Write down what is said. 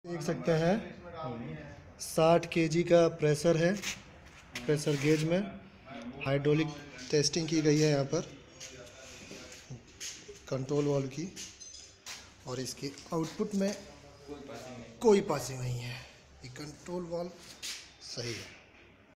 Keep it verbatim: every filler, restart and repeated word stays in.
देख सकते हैं साठ केजी का प्रेशर है। प्रेशर गेज में हाइड्रोलिक टेस्टिंग की गई है यहाँ पर कंट्रोल वाल्व की, और इसके आउटपुट में कोई पासिंग नहीं है। ये कंट्रोल वाल्व सही है।